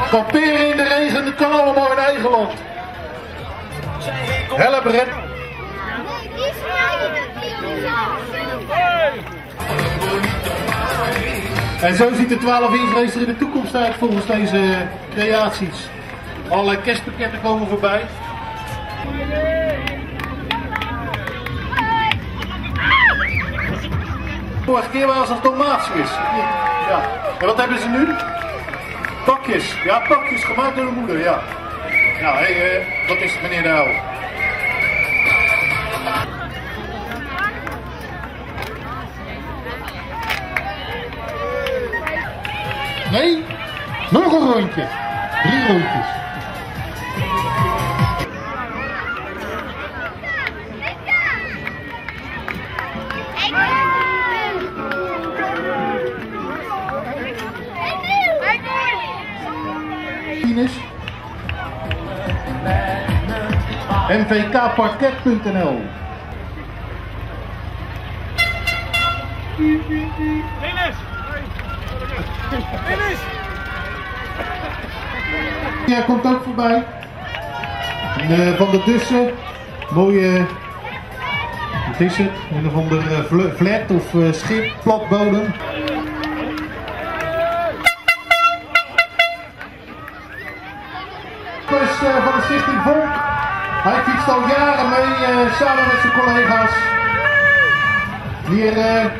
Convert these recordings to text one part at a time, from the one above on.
Kamperen in de regen, dat kan allemaal in eigen land. Help Red. En zo ziet de 12-inch racer in de toekomst uit volgens deze creaties. Allerlei kerstpakketten komen voorbij. Vorige keer was het tomaatjes. Ja. En wat hebben ze nu? Pakjes. Ja, pakjes gemaakt door de moeder, ja. Nou, hey, wat is het, meneer de Houw? Nee, nog een rondje. 3 rondjes. mvkparket.nl. Ja, komt ook voorbij. En, van de Dussen, mooie, wat is het? Een of andere flat of schip, platbodem. Van de Stichting Vonk. Hij fietst al jaren mee samen met zijn collega's. Hier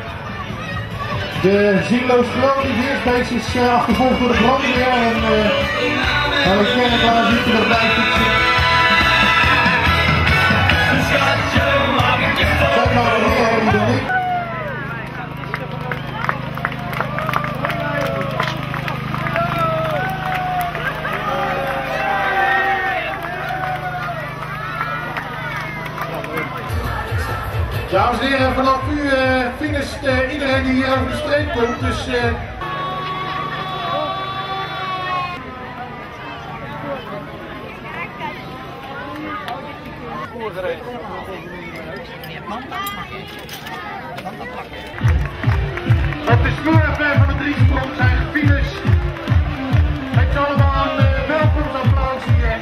de zinloos groot die eerst is achtervolgd door de brandweer en hij kent waar hij ziet erbij fietsen. Zijn maar de heren dan niet. Dames en heren, vanaf u finisht iedereen die hier over de streep komt, dus... Op de spoorweg van de Driesprong zijn gefinished. Het is allemaal een welkomstapplaus hier.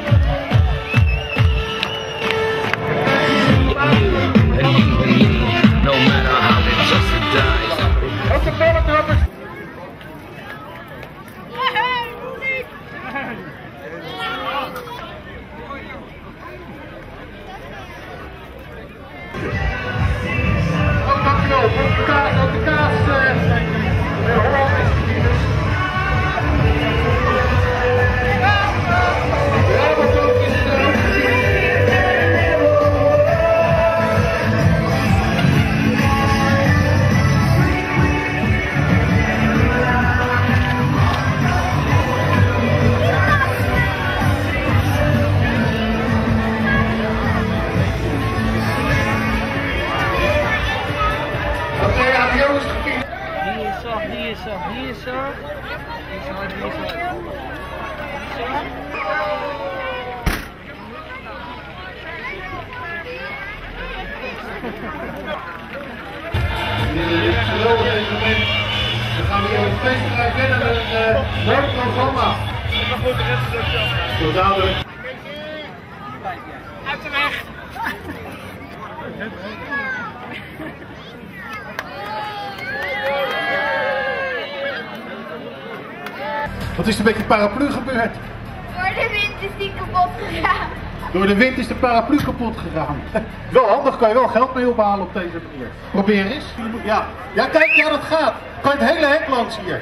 No matter how they just die. Ook de ballentrappers. Oh, dankjewel. Op de kaas, Holland is de virus. Ja, wat ook is Hier is zo. Dan gaan we hier een feestelijk rennen met een leuk programma. Zo dadelijk. Uit de weg! Wat is er met die paraplu gebeurd? Door de wind is die kapot gegaan. Door de wind is de paraplu kapot gegaan. Wel handig, kan je wel geld mee ophalen op deze manier. Probeer eens. Ja, ja kijk, ja dat gaat. Kan je het hele hek langs hier.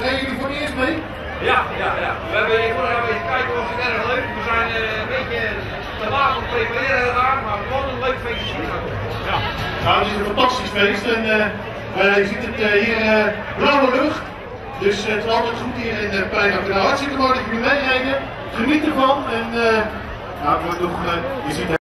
Zijn jullie voor het eerst mee? Ja. We hebben even kijken of het erg leuk. We zijn een beetje te laat om te prepareren gegaan, maar gewoon een leuk feestje. Ja. Nou, het is een fantastisch feest en je ziet het hier blauwe lucht. Dus het is altijd goed hier in Pijnack. Nou, hartstikke mooi dat jullie meerijden. Geniet ervan en nou, het wordt nog, je ziet